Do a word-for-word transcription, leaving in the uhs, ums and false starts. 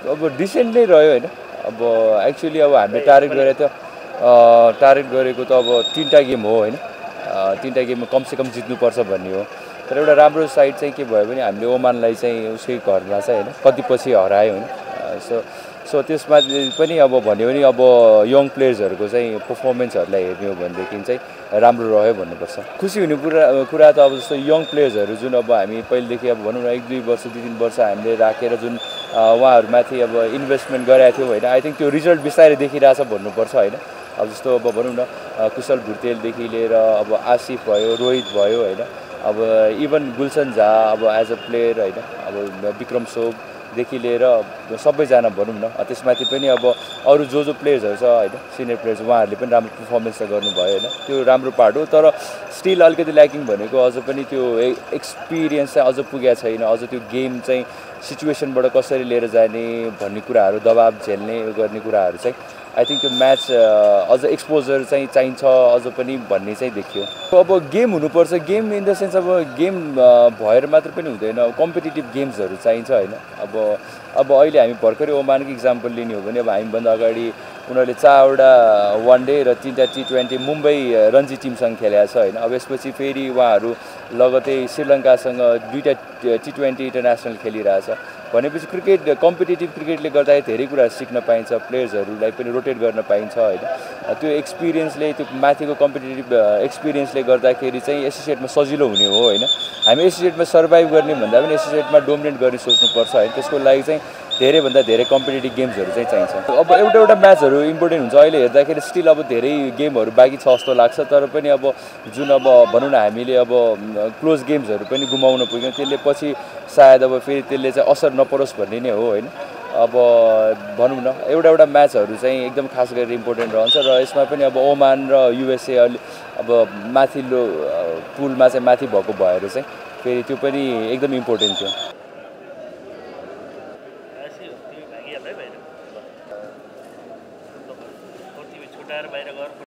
अब डिसेन्ट नै रह्यो होइन। अब एक्चुअली अब हामीले टार्गेट गरेको त टार्गेट गरेको त अब तिनवटा गेम हो होइन। तिनवटा गेममा कमसेकम जित्नुपर्छ भन्ने हो। तर एउटा राम्रो साइड चाहिँ के भयो भने हामीले ओमानलाई चाहिँ उसकै घरमा चाहिँ होइन कति पछि हरायो होइन। सो सो त्यसमा पनि अब भन्यो भने अब यङ प्लेयर्सहरूको चाहिँ पर्फर्मेन्सहरूलाई हेर्ने हो भनेदेखि चाहिँ राम्रो रह्यो भन्नुपर्छ। खुसी हुने कुरा कुरा त अब जस्तो यङ प्लेयर्सहरू जुन अब हामी पहिलेदेखि अब भनौँ न एक दुई वर्ष दुई तिन वर्ष हामीले राखेर जुन उहाँहरूमाथि अब इन्भेस्टमेन्ट गरेको थियौँ होइन। आई थिङ्क त्यो रिजल्ट बिस्तारै देखिरहेछ भन्नुपर्छ होइन। अब जस्तो अब भनौँ न कुशल भुटेलदेखि लिएर अब आसिफ भयो, रोहित भयो होइन। अब इभन गुलसन झा अब एज अ प्लेयर होइन। अब विक्रम सोबदेखि लिएर सबैजना भनौँ न त्यसमाथि पनि अब अरू जो जो प्लेयर्सहरू छ होइन सिनियर प्लेयर्स उहाँहरूले पनि राम्रो पर्फर्मेन्स त गर्नुभयो होइन। त्यो राम्रो पार्ट हो। तर स्टिल अलिकति ल्याकिङ भनेको अझ पनि त्यो एक्सपिरियन्स चाहिँ अझ पुगेको छैन। अझ त्यो गेम चाहिँ सिचुएसनबाट कसरी लिएर जाने भन्ने कुराहरू दबाब झेल्ने गर्ने कुराहरू चाहिँ आई थिङ्क त्यो म्याच अझ एक्सपोजर चाहिँ चाहिन्छ अझ पनि भन्ने चाहिँ देखियो। अब गेम हुनुपर्छ। गेम इन द सेन्स अब गेम भएर मात्र पनि हुँदैन। कम्पिटिटिभ गेम्सहरू चाहिन्छ होइन। अब अब अहिले हामी भर्खरै ओमानको इक्जाम्पल लिने हो भने अब हामीभन्दा अगाडि उनीहरूले चारवटा वान डे र तिनवटा टी ट्वेन्टी मुम्बई रणजी टिमसँग खेलेको छ होइन। अब यसपछि फेरि उहाँहरू लगतै श्रीलङ्कासँग दुईवटा टी ट्वेन्टी इन्टरनेसनल खेलिरहेछ भनेपछि क्रिकेट कम्पिटिटिभ क्रिकेटले गर्दाखेरि धेरै कुरा सिक्न पाइन्छ। प्लेयर्सहरूलाई पनि रोटेट गर्न पाइन्छ होइन। त्यो एक्सपिरियन्सले त्यो माथिको कम्पिटिटिभ एक्सपिरियन्सले गर्दाखेरि चाहिँ एसोसिएटमा सजिलो हुने हो होइन। हामी एसोसिएटमा सर्भाइभ गर्ने भन्दा पनि एसोसिएटमा डोमिनेट गर्ने सोच्नुपर्छ होइन। त्यसको लागि चाहिँ धेरैभन्दा धेरै कम्पिटिटिभ गेम्सहरू चाहिँ चाहिन्छ। अब एउटा एउटा म्याचहरू इम्पोर्टेन्ट हुन्छ। अहिले हेर्दाखेरि स्टिल अब धेरै गेमहरू बाँकी छ जस्तो लाग्छ। तर पनि अब जुन अब भनौँ न हामीले अब क्लोज गेम्सहरू पनि गुमाउन पुग्यौँ। त्यसले पछि सायद अब फेरि त्यसले चाहिँ असर नपरोस् भन्ने नै हो होइन। अब भनौँ न एउटा एउटा म्याचहरू चाहिँ एकदम खास गरेर इम्पोर्टेन्ट रहन्छ र यसमा पनि अब ओमान र युएसए अलि अब माथिल्लो पुलमा चाहिँ माथि भएको भएर चाहिँ फेरि त्यो पनि एकदम इम्पोर्टेन्ट थियो। छुट्याएर बाहिर